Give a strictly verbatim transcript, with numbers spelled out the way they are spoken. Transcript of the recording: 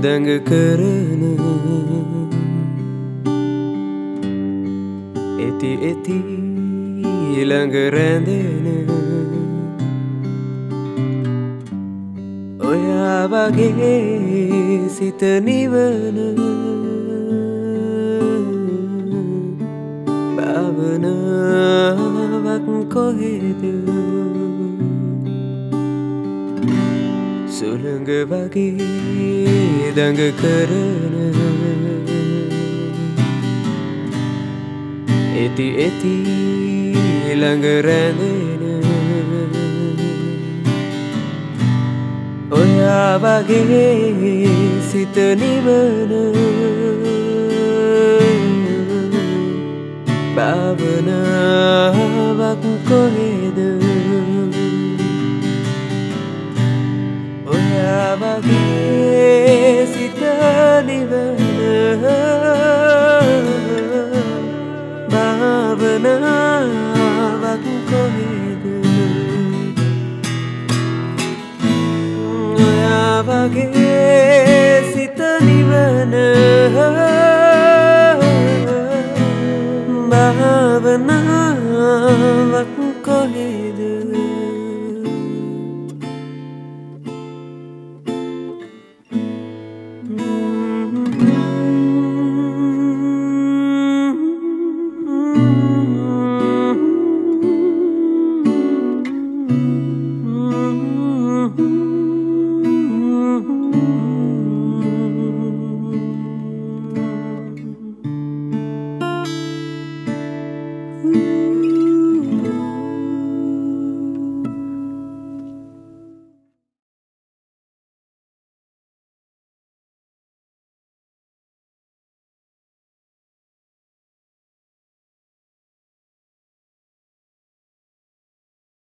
දඟ කරන ඇති ඇති ළඟ රැඳෙන ඔයා වගේ සිත නිවන භාවනාවක් කොහෙද සුළඟ වගේ දඟ කරන ඇති ඇති ළඟ රැඳෙන ඔයා වගේ සිත නිවන භාවනාවක් කොහෙද ඔයා වගේ සිත නිවන භාවනාවක් කොහෙද ඔයා වගේ සිත නිවන භාවනාවක් කොහෙද Mm-hmm.